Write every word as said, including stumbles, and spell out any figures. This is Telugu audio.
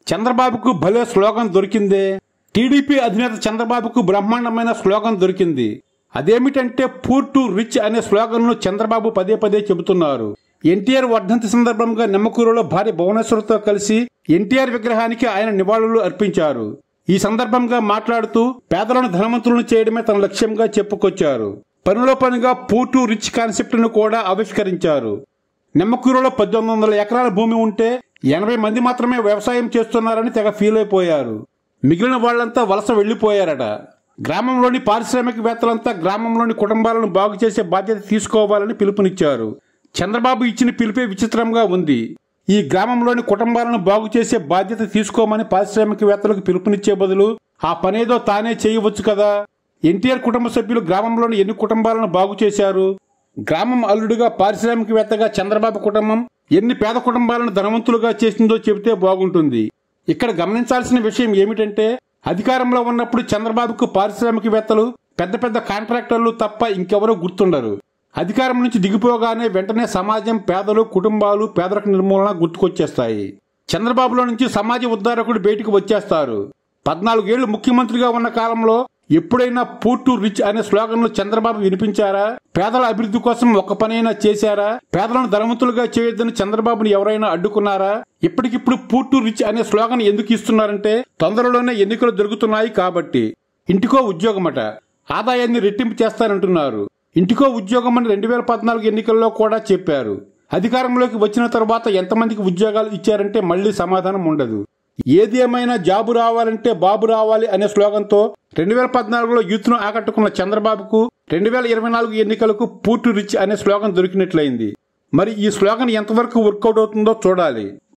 చంద్రబాబుకు భలే స్లోగన్ దొరికిందే. టీడీపీ అధినేత చంద్రబాబుకు బ్రహ్మాండమైన స్లోగన్ దొరికింది. అదేమిటంటే పూర్ టు రిచ్ అనే స్లోగన్ ను చంద్రబాబు పదే పదే చెబుతున్నారు. ఎన్టీఆర్ వర్ధంతి సందర్భంగా నిమ్మకూరులో భార్య భువనేశ్వర్తో కలిసి ఎన్టీఆర్ విగ్రహానికి ఆయన నివాళులు అర్పించారు. ఈ సందర్భంగా మాట్లాడుతూ పేదలను ధనవంతులను చేయడమే తన లక్ష్యంగా చెప్పుకొచ్చారు. పనిలో పనిగా పూర్ టు రిచ్ కాన్సెప్ట్ ను కూడా ఆవిష్కరించారు. నిమ్మకూరులో పద్దెనిమిది వందల ఎకరాల భూమి ఉంటే ఎనభై మంది మాత్రమే వ్యవసాయం చేస్తున్నారని తెగ ఫీల్ అయిపోయారు. మిగిలిన వాళ్లంతా వలస వెళ్లిపోయారట. గ్రామంలోని పారిశ్రామికవేత్తలంతా గ్రామంలోని కుటుంబాలను బాగు చేసే బాధ్యత తీసుకోవాలని పిలుపునిచ్చారు. చంద్రబాబు ఇచ్చిన పిలుపే విచిత్రంగా ఉంది. ఈ గ్రామంలోని కుటుంబాలను బాగు చేసే బాధ్యత తీసుకోమని పారిశ్రామికవేత్తలకు పిలుపునిచ్చే బదులు ఆ పనేదో తానే చేయవచ్చు కదా. ఎన్టీఆర్ కుటుంబ సభ్యులు గ్రామంలోని ఎన్ని కుటుంబాలను బాగు చేశారు? గ్రామం అల్లుడిగా పారిశ్రామికవేత్తగా చంద్రబాబు కుటుంబం ఎన్ని పేద కుటుంబాలను ధనవంతులుగా చేసిందో చెబితే బాగుంటుంది. ఇక్కడ గమనించాల్సిన విషయం ఏమిటంటే అధికారంలో ఉన్నప్పుడు చంద్రబాబుకు పారిశ్రామికవేత్తలు పెద్ద పెద్ద కాంట్రాక్టర్లు తప్ప ఇంకెవరూ గుర్తుండరు. అధికారం నుంచి దిగిపోగానే వెంటనే సమాజం, పేదలు, కుటుంబాలు, పేదరిక నిర్మూలన గుర్తుకొచ్చేస్తాయి. చంద్రబాబులో నుంచి సమాజ ఉద్ధారకుడు బయటికి వచ్చేస్తారు. పద్నాలుగేళ్లు ముఖ్యమంత్రిగా ఉన్న కాలంలో ఎప్పుడైనా పూర్ టు రిచ్ అనే స్లోగన్ ను చంద్రబాబు వినిపించారా? పేదల అభివృద్ధి కోసం ఒక్క పనైనా చేశారా? పేదలను ధనవంతులుగా చేయొద్దని చంద్రబాబుని ఎవరైనా అడ్డుకున్నారా? ఇప్పటికిప్పుడు పూర్ టు రిచ్ అనే స్లోగన్ ఎందుకు ఇస్తున్నారంటే తొందరలోనే ఎన్నికలు జరుగుతున్నాయి కాబట్టి. ఇంటికో ఉద్యోగమట, ఆదాయాన్ని రెట్టింపు చేస్తారంటున్నారు. ఇంటికో ఉద్యోగం అని రెండు వేల పద్నాలుగు ఎన్నికల్లో కూడా చెప్పారు. అధికారంలోకి వచ్చిన తర్వాత ఎంతమందికి ఉద్యోగాలు ఇచ్చారంటే మళ్లీ సమాధానం ఉండదు. ఏది ఏమైనా జాబు రావాలంటే బాబు రావాలి అనే స్లోగన్తో రెండు వేల పద్నాలుగులో యూత్ ను ఆకట్టుకున్న చంద్రబాబుకు రెండు వేల ఇరవై నాలుగు ఎన్నికలకు పూర్ టు రిచ్ అనే స్లోగన్ దొరికినట్లయింది. మరి ఈ స్లోగన్ ఎంతవరకు వర్కౌట్ అవుతుందో చూడాలి.